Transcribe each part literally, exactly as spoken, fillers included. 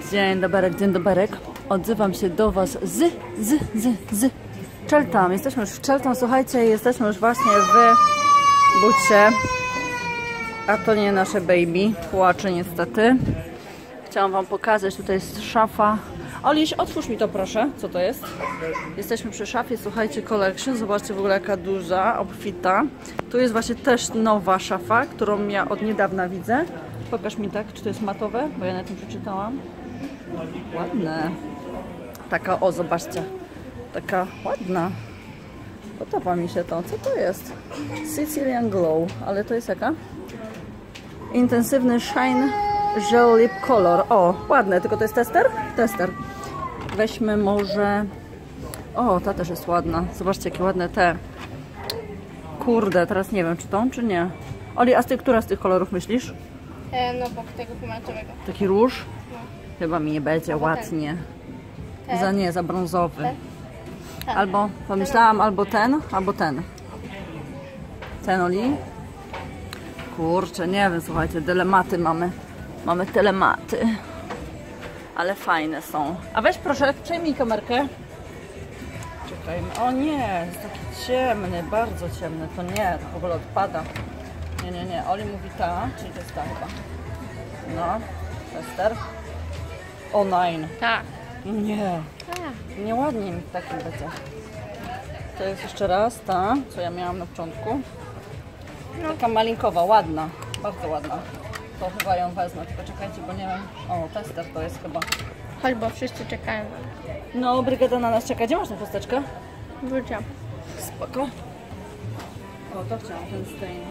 Dzień dobry, dzień dobry. Odzywam się do Was z, z, z, z Cheltenham. Jesteśmy już w Cheltenham, słuchajcie, jesteśmy już właśnie w bucie. A to nie nasze baby, płacze niestety. Chciałam Wam pokazać, tutaj jest szafa. Oliś, otwórz mi to proszę, co to jest? Jesteśmy przy szafie, słuchajcie, collection. Zobaczcie w ogóle jaka duża, obfita. Tu jest właśnie też nowa szafa, którą ja od niedawna widzę. Pokaż mi tak, czy to jest matowe, bo ja na tym przeczytałam. Ładne. Taka, o zobaczcie, taka ładna. Podoba mi się to. Co to jest? Sicilian Glow, ale to jest jaka? Intensywny Shine Gel Lip Color. O, ładne, tylko to jest tester? Tester. Weźmy może... O, ta też jest ładna. Zobaczcie, jakie ładne te. Kurde, teraz nie wiem, czy tą, czy nie. Oli, a ty, która z tych kolorów myślisz? E, no, bok tego pomarańczowego. Taki róż? No. Chyba mi nie będzie Albo ładnie. Ten. Za nie, za brązowy. Ten. Ten. Albo, pomyślałam, albo ten, albo ten. Ten, Oli? Kurczę, nie wiem, słuchajcie, dylematy mamy. Mamy telematy. Ale fajne są. A weź proszę, przejmij kamerkę. Czekajmy. O nie, jest taki ciemny, bardzo ciemny. To nie, to w ogóle odpada. Nie, nie, nie. Oli mówi ta, czyli to jest ta chyba. No, tester. O nine. Tak. Nie. Tak. Nieładnie mi taki będzie. To jest jeszcze raz ta, co ja miałam na początku. Taka malinkowa, ładna. Bardzo ładna. To chyba ją wezmę, tylko czekajcie, bo nie wiem. O, tester to jest chyba. Chodź, bo wszyscy czekają. No, brygada na nas czeka. Gdzie masz tę chusteczkę? Wróciłam. Spoko. O, to chciałam, ten stain.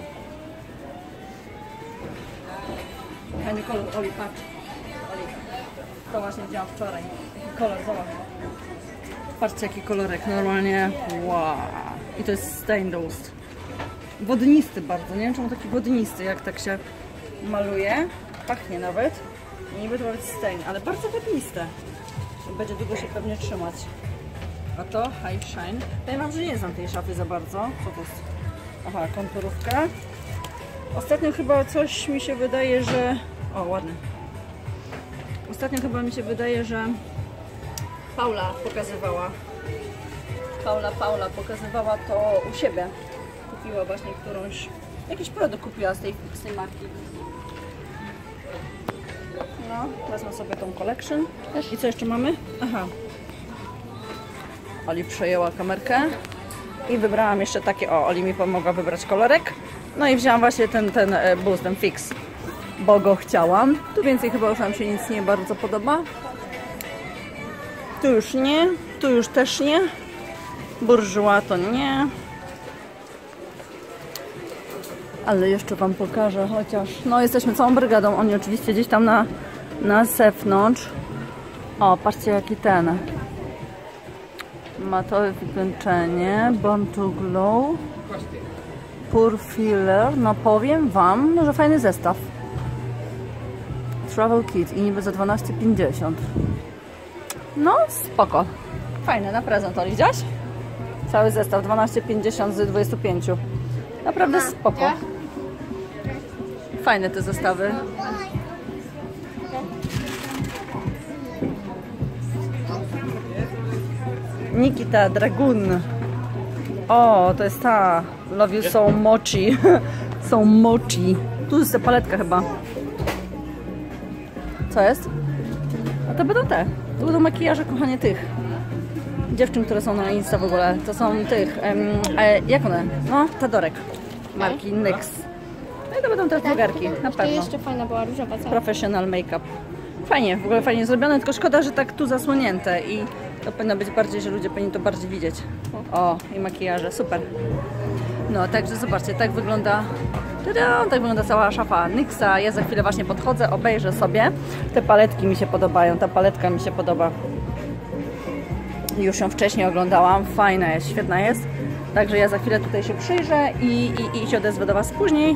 Fajny kolor, Oli, patrz. Oli, to właśnie widziałam wczoraj. Jaki kolor, zobacz. Patrzcie, jaki kolorek, normalnie. Wow. I to jest stained ust. Wodnisty bardzo, nie wiem czemu taki wodnisty, jak tak się maluje. Pachnie nawet. Niby to ma być stain, ale bardzo wodniste. Będzie długo się pewnie trzymać. A to High Shine. Powiem Wam, że nie znam tej szafy za bardzo. Co to jest? Aha, konturówka. Ostatnio chyba coś mi się wydaje, że... O, ładny. Ostatnio chyba mi się wydaje, że Paula pokazywała. Paula, Paula pokazywała to u siebie. Kupiła właśnie którąś... Jakiś produkt kupiła z tej, z tej marki. No, wezmę sobie tą collection. I co jeszcze mamy? Aha. Oli przejęła kamerkę. I wybrałam jeszcze takie... O, Oli mi pomogła wybrać kolorek. No i wzięłam właśnie ten, ten boost, ten fix. Bo go chciałam. Tu więcej chyba już nam się nic nie bardzo podoba. Tu już nie. Tu już też nie. Bourjois to nie. Ale jeszcze Wam pokażę, chociaż... No, jesteśmy całą brygadą. Oni oczywiście gdzieś tam na, na zewnątrz. O, patrzcie jaki ten. Matowe wykończenie. Born to Glow. Pure Filler. No powiem Wam, że fajny zestaw. Travel Kit i niby za dwanaście pięćdziesiąt. No, spoko. Fajne, na prezent, Oli, widziałaś? Cały zestaw dwanaście pięćdziesiąt z dwudziestu pięciu. Naprawdę spoko. Fajne te zestawy. Nikita Dragun. O, to jest ta. Love you so mochi. So mochi. Tu jest ta paletka chyba. Co jest? A to będą te. To będą makijaże, kochanie, tych dziewczyn, które są na Insta w ogóle. To są tych. Um, e, jak one? No, Tadorek. Marki NYX. No i to będą te vlogerki, na pewno. jeszcze fajna była różowa cała. Professional make-up. Fajnie, w ogóle fajnie zrobione, tylko szkoda, że tak tu zasłonięte i to powinno być bardziej, że ludzie powinni to bardziej widzieć. O, i makijaże, super. No, także zobaczcie, tak wygląda, tada, tak wygląda cała szafa NYXa. Ja za chwilę właśnie podchodzę, obejrzę sobie. Te paletki mi się podobają, ta paletka mi się podoba. Już ją wcześniej oglądałam, fajna jest, świetna jest. Także ja za chwilę tutaj się przyjrzę i, i, i się odezwę do Was później.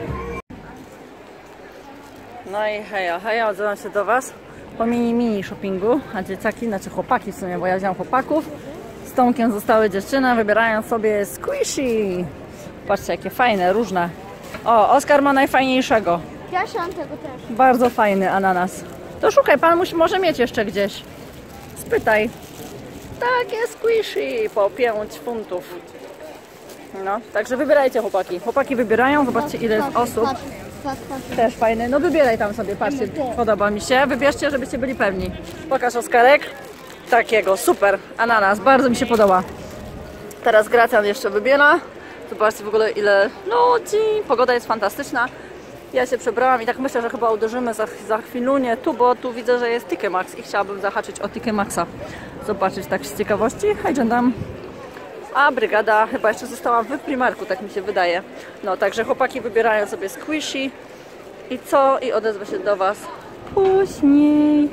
No i heja, heja, odzywam się do Was po mini, mini shoppingu, a dzieciaki, znaczy chłopaki w sumie, bo ja wziąłam chłopaków. Z Tomkiem zostały dziewczyny, wybierają sobie squishy. Patrzcie, jakie fajne, różne. O, Oskar ma najfajniejszego. Ja siam tego też. Bardzo fajny ananas. To szukaj, pan musi, może mieć jeszcze gdzieś. Spytaj. Takie squishy po pięć funtów. No, także wybierajcie chłopaki. Chłopaki wybierają, zobaczcie ile jest osób. Też fajny. No wybieraj tam sobie, patrzcie, podoba mi się. Wybierzcie, żebyście byli pewni. Pokaż Oskarek. Takiego, super. Ananas, bardzo mi się podoba. Teraz Gracjan jeszcze wybiera. Zobaczcie w ogóle ile ludzi. Pogoda jest fantastyczna. Ja się przebrałam i tak myślę, że chyba uderzymy za, za chwilunię tu, bo tu widzę, że jest T K Maxx i chciałabym zahaczyć o T K Maxa. Zobaczyć tak z ciekawości. Hejdziandam. A brygada chyba jeszcze została w Primarku, tak mi się wydaje. No, także chłopaki wybierają sobie squishy. I co? I odezwę się do Was później.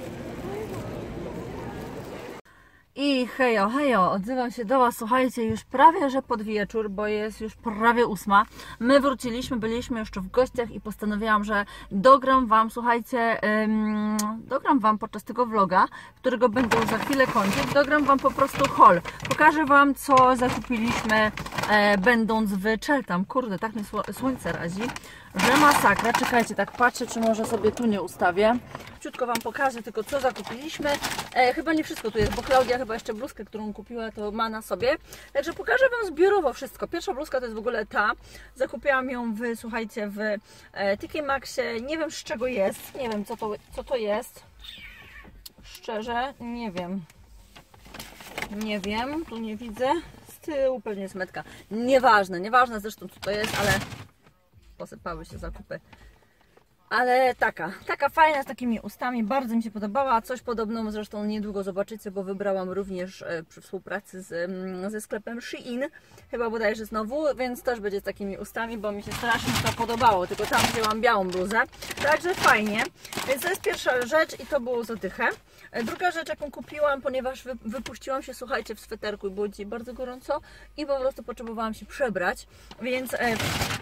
I hejo, hejo, odzywam się do Was, słuchajcie, już prawie, że pod wieczór, bo jest już prawie ósma. My wróciliśmy, byliśmy jeszcze w gościach i postanowiłam, że dogram Wam, słuchajcie, ym, dogram Wam podczas tego vloga, którego będę już za chwilę kończyć, dogram Wam po prostu haul. Pokażę Wam, co zakupiliśmy e, będąc w Cheltenham. Kurde, tak mnie słońce razi, że masakra. Czekajcie, tak patrzę, czy może sobie tu nie ustawię. Krótko Wam pokażę tylko, co zakupiliśmy. E, chyba nie wszystko tu jest, bo Klaudia chyba jeszcze bluzkę, którą kupiła, to ma na sobie. Także pokażę Wam zbiorowo wszystko. Pierwsza bluzka to jest w ogóle ta. Zakupiłam ją w, słuchajcie, w e, T K Maxxie. Nie wiem, z czego jest. Nie wiem, co to, co to jest. Szczerze, nie wiem. Nie wiem, tu nie widzę. Z tyłu pewnie jest metka. Nieważne, nieważne zresztą, co to jest, ale posypały się zakupy. Ale taka, taka fajna, z takimi ustami, bardzo mi się podobała. Coś podobną zresztą niedługo zobaczycie, bo wybrałam również przy współpracy z, ze sklepem Shein, chyba bodajże znowu, więc też będzie z takimi ustami, bo mi się strasznie to podobało, tylko tam wzięłam białą bluzę, także fajnie. Więc to jest pierwsza rzecz i to było za dychę. Druga rzecz, jaką kupiłam, ponieważ wy, wypuściłam się, słuchajcie, w sweterku i było dzisiaj bardzo gorąco i po prostu potrzebowałam się przebrać, więc... E,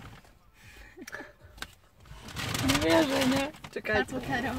Nie wierzę, nie? Czekajcie.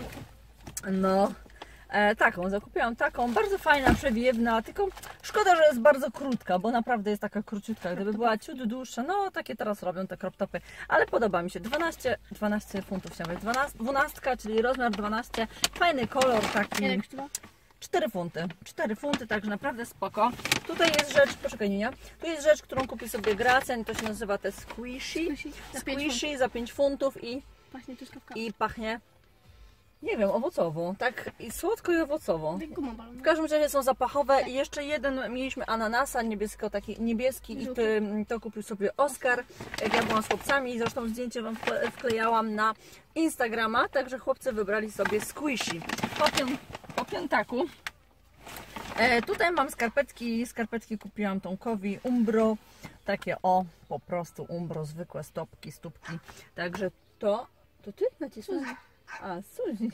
No, e, taką, zakupiłam taką, bardzo fajna, przewiewna, tylko szkoda, że jest bardzo krótka, bo naprawdę jest taka króciutka. Gdyby była ciut dłuższa, no takie teraz robią te crop topy, ale podoba mi się. dwanaście, dwanaście funtów chciałam być, dwanaście, dwanaście, czyli rozmiar dwanaście, fajny kolor taki. Ile kosztowało? cztery funty, cztery funty, także naprawdę spoko. Tutaj jest rzecz, poczekaj Ninia, tu jest rzecz, którą kupi sobie Gracjan, to się nazywa te squishy, squishy za pięć funtów i Pachnie truskawka. I pachnie, nie wiem, owocowo, tak i słodko i owocowo. W każdym razie są zapachowe i jeszcze jeden mieliśmy ananasa niebiesko, taki niebieski i ty, to kupił sobie Oskar, jak ja byłam z chłopcami, zresztą zdjęcie Wam wklejałam na Instagrama, także chłopcy wybrali sobie squishy. Po, pię, po piętaku e, tutaj mam skarpetki, skarpetki kupiłam Tomkowi Umbro, takie o, po prostu Umbro, zwykłe stopki, stópki, także to To ty nacisnąłeś? A, Suzy.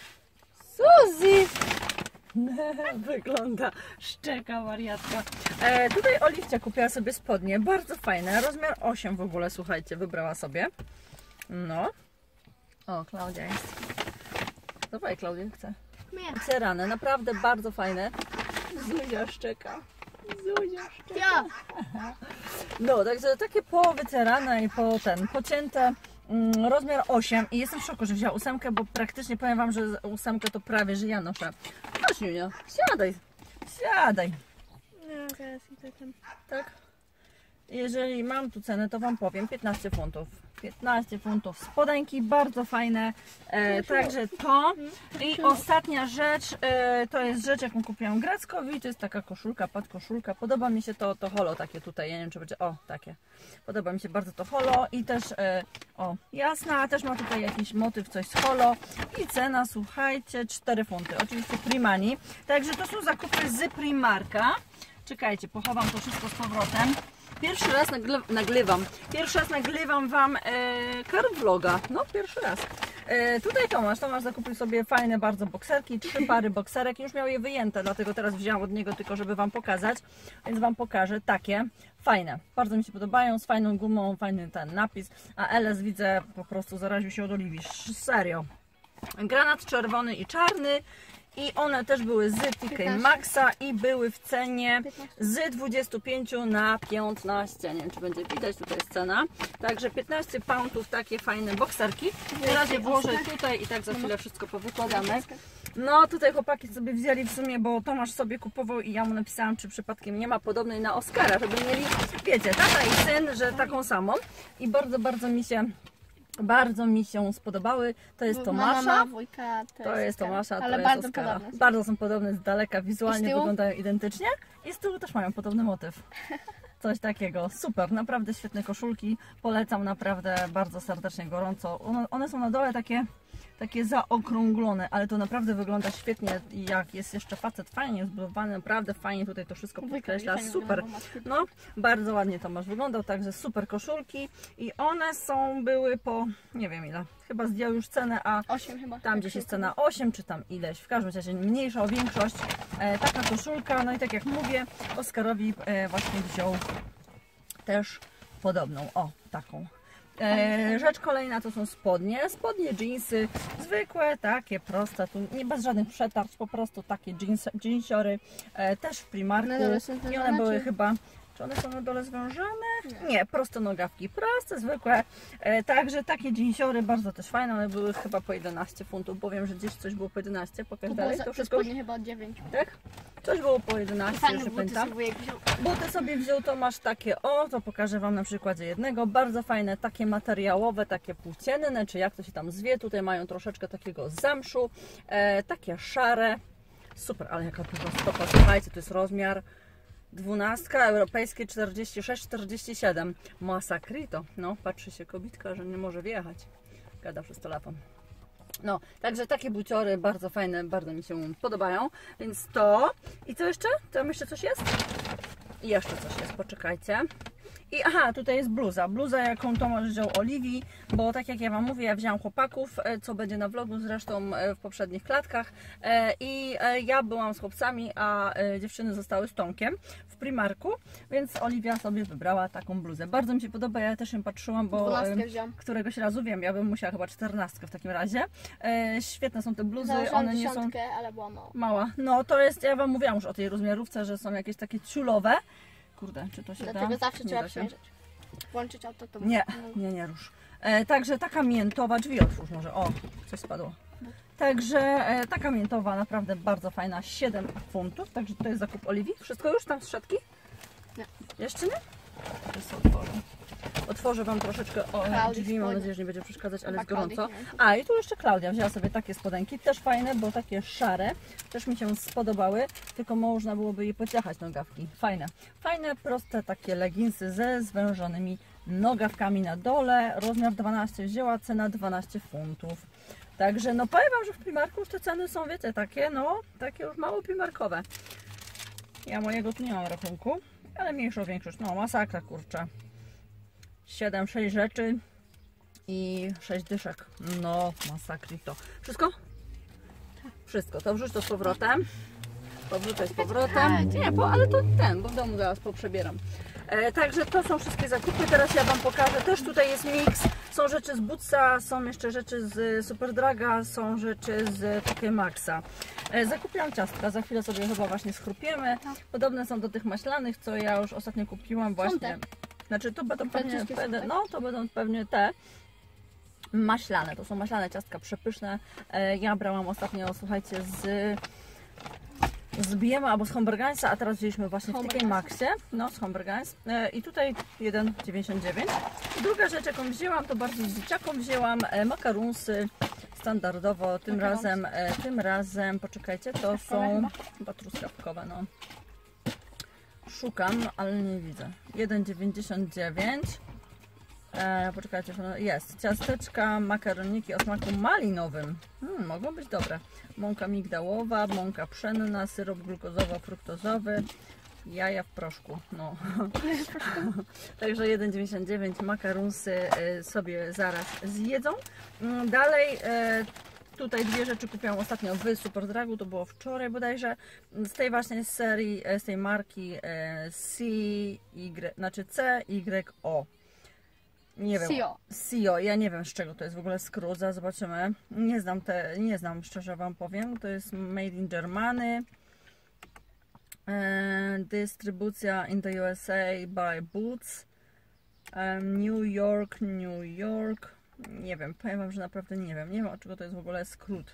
Suzy! Wygląda szczeka wariatka. E, tutaj Oliwcia kupiła sobie spodnie, bardzo fajne, rozmiar osiem w ogóle, słuchajcie, wybrała sobie. No. O, Klaudia jest. Dawaj, Klaudia, chcę. Cerane, naprawdę bardzo fajne. Zuzia szczeka. Zuzia szczeka. No, także takie powycerane i po ten, pocięte. Rozmiar osiem i jestem w szoku, że wzięła ósemkę, bo praktycznie powiem Wam, że ósemkę to prawie, że ja noszę. Chodź Junia, siadaj, siadaj. No, zaraz idę tam. Tak? Jeżeli mam tu cenę, to Wam powiem, piętnaście funtów. piętnaście funtów. Spodenki bardzo fajne, e, także to. I ostatnia rzecz, e, to jest rzecz, jaką kupiłam Grackowi, to jest taka koszulka, podkoszulka. Podoba mi się to, to holo takie tutaj, ja nie wiem, czy będzie, o, takie. Podoba mi się bardzo to holo i też, e, o, jasna, też ma tutaj jakiś motyw, coś z holo. I cena, słuchajcie, cztery funty, oczywiście Primani. Także to są zakupy z Primarka. Czekajcie, pochowam to wszystko z powrotem. Pierwszy raz nagrywam, pierwszy raz nagrywam Wam e, car vloga, no pierwszy raz. E, tutaj Tomasz, Tomasz zakupił sobie fajne bardzo bokserki, trzy pary bokserek, już miał je wyjęte, dlatego teraz wziąłam od niego tylko, żeby Wam pokazać, więc Wam pokażę, takie, fajne, bardzo mi się podobają, z fajną gumą, fajny ten napis, a L S widzę, po prostu zaraził się od Oliwii, serio. Granat czerwony i czarny i one też były z T K Maxa i były w cenie z dwudziestu pięciu na piętnaście. Nie wiem, czy będzie widać, tutaj jest cena. Także piętnaście poundów, takie fajne bokserki. Na razie włożę tutaj i tak za chwilę wszystko powykładamy. No tutaj chłopaki sobie wzięli w sumie, bo Tomasz sobie kupował i ja mu napisałam, czy przypadkiem nie ma podobnej na Oskara, żeby mieli, wiecie, tata i syn, że taką samą. I bardzo, bardzo mi się Bardzo mi się spodobały. To jest Tomasza. Mama, wujka, to, to jest Tomasza, ale to bardzo jest Oskara. podobne. Bardzo są podobne z daleka, wizualnie tyłu? wyglądają identycznie. I z tyłu też mają podobny motyw. Coś takiego. Super, naprawdę świetne koszulki. Polecam naprawdę bardzo serdecznie, gorąco. One, one są na dole takie, takie zaokrąglone, ale to naprawdę wygląda świetnie. I jak jest jeszcze facet fajnie zbudowany, naprawdę fajnie tutaj to wszystko podkreśla. Super. No, bardzo ładnie Tomasz wyglądał, także super koszulki. I one są, były po, nie wiem ile, chyba zdjął już cenę, a osiem chyba. tam gdzieś jest cena osiem, czy tam ileś. W każdym razie mniejsza o większość. E, taka koszulka, no i tak jak mówię, Oskarowi e, właśnie wziął też podobną, o taką. E, rzecz kolejna to są spodnie, spodnie, jeansy, zwykłe, takie proste, tu nie bez żadnych przetarć, po prostu takie jeans, jeansiory, e, też w Primarku i one były chyba, czy one są na dole zwężone? Nie, nie proste nogawki, proste, zwykłe, e, także takie jeansiory bardzo też fajne, one były chyba po jedenaście funtów, bo wiem, że gdzieś coś było po jedenaście, pokaż to dalej, za, to wszystko spodnie chyba od dziewięciu. Tak? Coś było po jedenaście, już nie pamiętam. Buty sobie wziął Tomasz takie, o, to pokażę Wam na przykładzie jednego, bardzo fajne, takie materiałowe, takie płócienne, czy jak to się tam zwie, tutaj mają troszeczkę takiego zamszu, e, takie szare, super, ale jaka duża stopa, słuchajcie, to jest rozmiar dwunastka, europejskie czterdzieści sześć czterdzieści siedem, masakrito, no, patrzy się kobitka, że nie może wjechać, gada przez telefon. No, także takie buciory bardzo fajne, bardzo mi się podobają, więc to. I co jeszcze? Tam jeszcze coś jest? I jeszcze coś jest, poczekajcie. I aha, tutaj jest bluza. Bluza, jaką Tomasz wziął Oliwii, bo tak jak ja Wam mówię, ja wziąłam chłopaków, co będzie na vlogu zresztą w poprzednich klatkach. I ja byłam z chłopcami, a dziewczyny zostały z Tomkiem w Primarku, więc Oliwia sobie wybrała taką bluzę. Bardzo mi się podoba, ja też ją patrzyłam, bo któregoś razu wiem, ja bym musiała chyba czternastkę w takim razie. Świetne są te bluzy, one nie są... ale była mała. Mała. No to jest, ja Wam mówiłam już o tej rozmiarówce, że są jakieś takie ciulowe. Kurde, czy to się Dlatego da? zawsze Nie trzeba da się. przymierzyć. Włączyć auto, to Nie, nie, nie rusz. E, także taka miętowa, drzwi otwórz może, o, coś spadło. Także e, taka miętowa, naprawdę bardzo fajna, siedem funtów, także to jest zakup Oliwii. Wszystko już tam z szatki? Nie. Jeszcze nie? To otworzę. Otworzę Wam troszeczkę o, Klaudii drzwi, mam spodnie. nadzieję, że nie będzie przeszkadzać, ale Chyba jest gorąco. Klaudii, A i tu jeszcze Klaudia wzięła sobie takie spodenki, też fajne, bo takie szare, też mi się spodobały, tylko można byłoby jej pociachać nogawki. Fajne, fajne, proste takie leginsy ze zwężonymi nogawkami na dole, rozmiar dwanaście wzięła, cena dwanaście funtów. Także no powiem Wam, że w Primarku już te ceny są, wiecie, takie, no, takie już mało primarkowe. Ja mojego tu nie mam rachunku, ale mniejszą większość, no masakra, kurczę. siedem sześć rzeczy i sześć dyszek. No, masakrito. Wszystko? Wszystko. To wrzuć to z powrotem. Powrzucaj z powrotem. Nie, po, ale to ten, bo w domu zaraz poprzebieram. E, także to są wszystkie zakupy. Teraz ja Wam pokażę. Też tutaj jest miks. Są rzeczy z Bootsa, są jeszcze rzeczy z Superdraga, są rzeczy z T K Maxa. E, zakupiłam ciastka. Za chwilę sobie chyba właśnie schrupiemy. Podobne są do tych maślanych, co ja już ostatnio kupiłam właśnie. Znaczy to będą pewnie, pewnie, no to będą pewnie te maślane, to są maślane ciastka przepyszne. Ja brałam ostatnio, słuchajcie, z z B M albo z Hombergansa, a teraz wzięliśmy właśnie w T K Maxie, no z Hombergans i tutaj jeden dziewięćdziesiąt dziewięć. Druga rzecz, jaką wzięłam, to bardziej z dzieciaką wzięłam makarunsy standardowo, tym Makarons. razem, tym razem, poczekajcie, to są chyba truskawkowe, no. Szukam, ale nie widzę. jeden dziewięćdziesiąt dziewięć. E, poczekajcie, jest. Ciasteczka, makaroniki o smaku malinowym. Hmm, mogą być dobre. Mąka migdałowa, mąka pszenna, syrop glukozowo-fruktozowy, jaja w proszku. No. Także jeden dziewięćdziesiąt dziewięć makarunsy sobie zaraz zjedzą. Dalej. E, Tutaj dwie rzeczy kupiłam ostatnio w Superdragu, to było wczoraj bodajże, z tej właśnie serii, z tej marki C Y, znaczy C Y O. Nie wiem. Sio. Sio. Ja nie wiem, z czego to jest w ogóle skrót. Zaraz zobaczymy. Nie znam te, nie znam, szczerze wam powiem. To jest made in Germany. E, dystrybucja in the U S A by Boots. E, New York, New York. Nie wiem, powiem wam, że naprawdę nie wiem. Nie wiem, od czego to jest w ogóle skrót.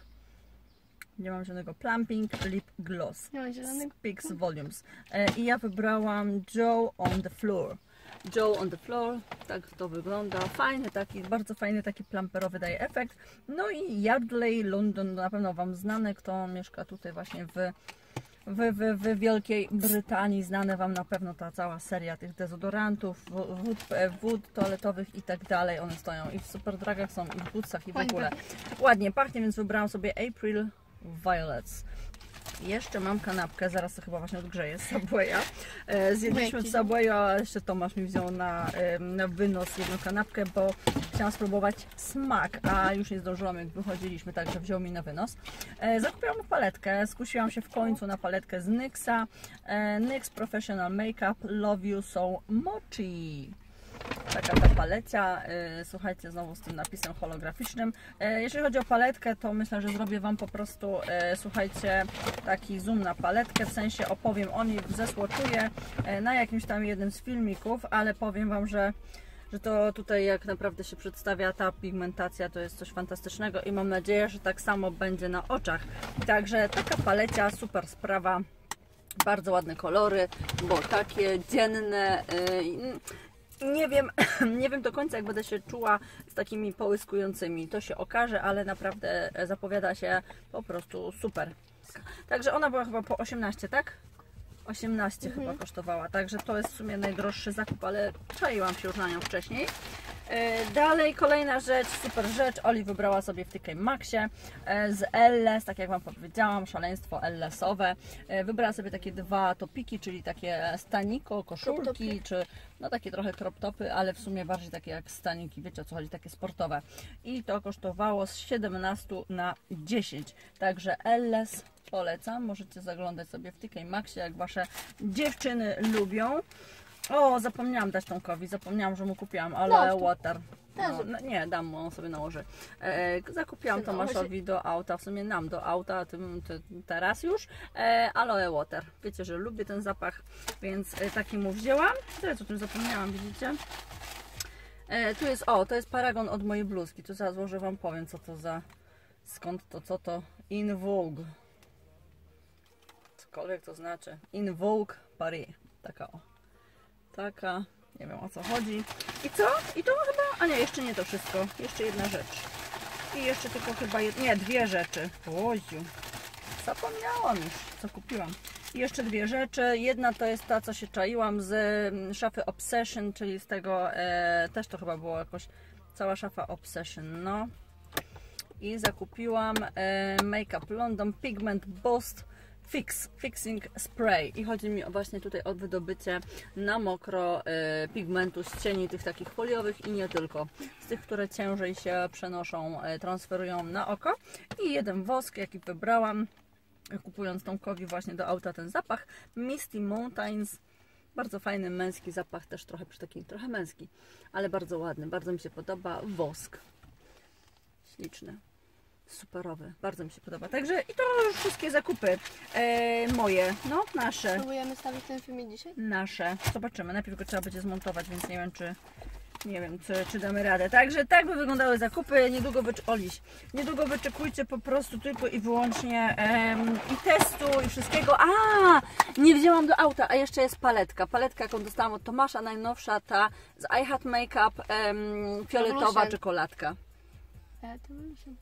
Nie mam żadnego plumping lip gloss. Nie mam zielonego. Speaks volumes. E, I ja wybrałam Joe on the floor. Joe on the floor, tak to wygląda. Fajny taki, bardzo fajny taki plumperowy daje efekt. No i Yardley London, na pewno wam znane, kto mieszka tutaj właśnie w, w, w, w Wielkiej Brytanii. Znane wam na pewno ta cała seria tych dezodorantów, wód, wód toaletowych i tak dalej. One stoją i w Superdragach są, i w Bootsach, i w ogóle. Ładnie pachnie, więc wybrałam sobie April Violets. Jeszcze mam kanapkę, zaraz to chyba właśnie odgrzeję z Subwaya. E, zjedliśmy w Subwayu, a jeszcze Tomasz mi wziął na, e, na wynos jedną kanapkę, bo chciałam spróbować smak, a już nie zdążyłam, jak wychodziliśmy, także wziął mi na wynos. E, zakupiłam paletkę, skusiłam się w końcu na paletkę z NYXa. E, NYX Professional Makeup Love You So Mochi. Taka ta palecia, słuchajcie, znowu z tym napisem holograficznym. Jeżeli chodzi o paletkę, to myślę, że zrobię wam po prostu, słuchajcie, taki zoom na paletkę, w sensie opowiem o niej, zesłoczuję na jakimś tam jednym z filmików, ale powiem wam, że że to tutaj jak naprawdę się przedstawia ta pigmentacja, to jest coś fantastycznego i mam nadzieję, że tak samo będzie na oczach. Także taka palecia, super sprawa, bardzo ładne kolory, bo takie dzienne. Yy, Nie wiem, nie wiem do końca, jak będę się czuła z takimi połyskującymi. To się okaże, ale naprawdę zapowiada się po prostu super. Także ona była chyba po osiemnaście, tak? osiemnaście mhm. chyba kosztowała, także to jest w sumie najdroższy zakup, ale czaiłam się już na nią wcześniej. Dalej kolejna rzecz, super rzecz, Oli wybrała sobie w T K Maxie z L S, tak jak wam powiedziałam, szaleństwo L S-owe. Wybrała sobie takie dwa topiki, czyli takie staniko, koszulki, czy no takie trochę crop topy, ale w sumie bardziej takie jak staniki, wiecie o co chodzi, takie sportowe. I to kosztowało z siedemnaście na dziesięć, także L S polecam, możecie zaglądać sobie w T K Maxie, jak wasze dziewczyny lubią. O, zapomniałam dać Tomkowi, zapomniałam, że mu kupiłam Aloe Water. No, no, nie, dam mu, on sobie nałoży. E, zakupiłam Tomaszowi do auta, w sumie nam do auta, tym, ty, teraz już, e, Aloe Water. Wiecie, że lubię ten zapach, więc e, taki mu wzięłam. Teraz o tym zapomniałam, widzicie? E, tu jest, o, to jest paragon od mojej bluzki. Tu zaraz złożę wam, powiem co to za, skąd to, co to, In Vogue. Cokolwiek to znaczy. In Vogue Paris. Taka o. Taka, nie wiem o co chodzi. I co? I to chyba, a nie, jeszcze nie to wszystko. Jeszcze jedna rzecz. I jeszcze tylko chyba, jed... nie, dwie rzeczy. Oziu. Zapomniałam już, co kupiłam. I jeszcze dwie rzeczy. Jedna to jest ta, co się czaiłam z szafy Obsession, czyli z tego, e, też to chyba było jakoś cała szafa Obsession, no. I zakupiłam e, Make Up London Pigment Boost Fix, Fixing Spray i chodzi mi właśnie tutaj o wydobycie na mokro e, pigmentu z cieni tych takich foliowych i nie tylko, z tych, które ciężej się przenoszą, e, transferują na oko. I jeden wosk, jaki wybrałam, kupując Tomkowi właśnie do auta ten zapach, Misty Mountains. Bardzo fajny męski zapach, też trochę taki trochę męski, ale bardzo ładny, bardzo mi się podoba. Wosk śliczny, superowy, bardzo mi się podoba. Także i to już wszystkie zakupy e, moje, no nasze. Próbujemy stawić ten filmik dzisiaj? Nasze. Zobaczymy. Najpierw go trzeba będzie zmontować, więc nie wiem, czy nie wiem, czy, czy damy radę. Także tak by wyglądały zakupy. Niedługo wycz... Oliś. Niedługo wyczekujcie po prostu tylko i wyłącznie em, i testu i wszystkiego. A, nie wzięłam do auta, a jeszcze jest paletka. Paletka, jaką dostałam od Tomasza, najnowsza, ta z I Had Makeup, em, fioletowa Revolution. czekoladka. Revolution.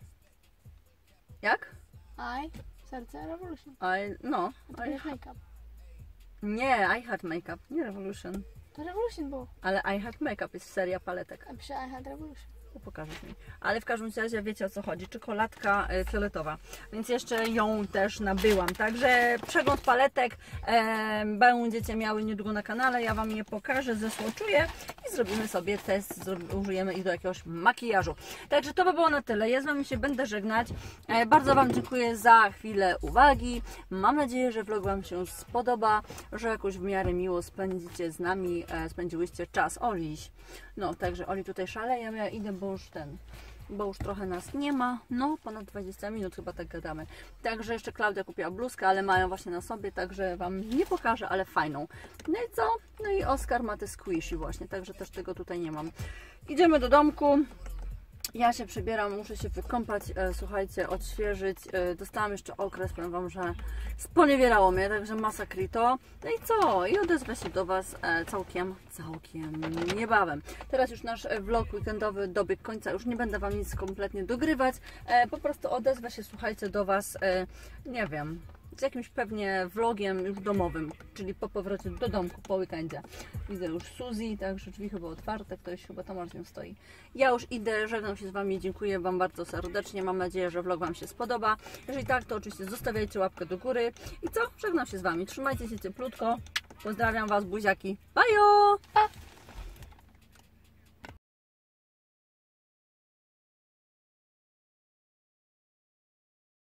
Jak? I, serce, Revolution. I, no. To I, jest make-up. nie, I Had Makeup, nie Revolution. To Revolution było. Ale I Had Makeup jest seria paletek. A przy I Had Revolution. To pokażesz mi. Ale w każdym razie wiecie, o co chodzi. Czekoladka e, fioletowa. Więc jeszcze ją też nabyłam. Także przegląd paletek e, będziecie miały niedługo na kanale. Ja Wam je pokażę, zesłoczuję i zrobimy sobie test. Zrob użyjemy ich do jakiegoś makijażu. Także to by było na tyle. Ja z Wami się będę żegnać. E, bardzo Wam dziękuję za chwilę uwagi. Mam nadzieję, że vlog Wam się spodoba, że jakoś w miarę miło spędzicie z nami, e, spędziłyście czas. Oliś. No, także Oli tutaj szaleje, ja idę, bo już ten, bo już trochę nas nie ma, no ponad dwadzieścia minut chyba tak gadamy. Także jeszcze Klaudia kupiła bluzkę, ale mają właśnie na sobie, także Wam nie pokażę, ale fajną. No i co? No i Oskar ma te squishy właśnie, także też tego tutaj nie mam. Idziemy do domku. Ja się przebieram, muszę się wykąpać, e, słuchajcie, odświeżyć. E, dostałam jeszcze okres, powiem Wam, że sponiewierało mnie, także masakrito. No i co? I odezwę się do Was e, całkiem, całkiem niebawem. Teraz już nasz vlog weekendowy dobiegł końca, już nie będę Wam nic kompletnie dogrywać. E, po prostu odezwę się, słuchajcie, do Was, e, nie wiem, z jakimś pewnie vlogiem już domowym, czyli po powrocie do domku po weekendzie. Widzę już Suzy, także drzwi chyba otwarte, ktoś chyba tam z nią stoi. Ja już idę, żegnam się z Wami, dziękuję Wam bardzo serdecznie, mam nadzieję, że vlog Wam się spodoba. Jeżeli tak, to oczywiście zostawiajcie łapkę do góry. I co? Żegnam się z Wami, trzymajcie się cieplutko, pozdrawiam Was, buziaki, bajo!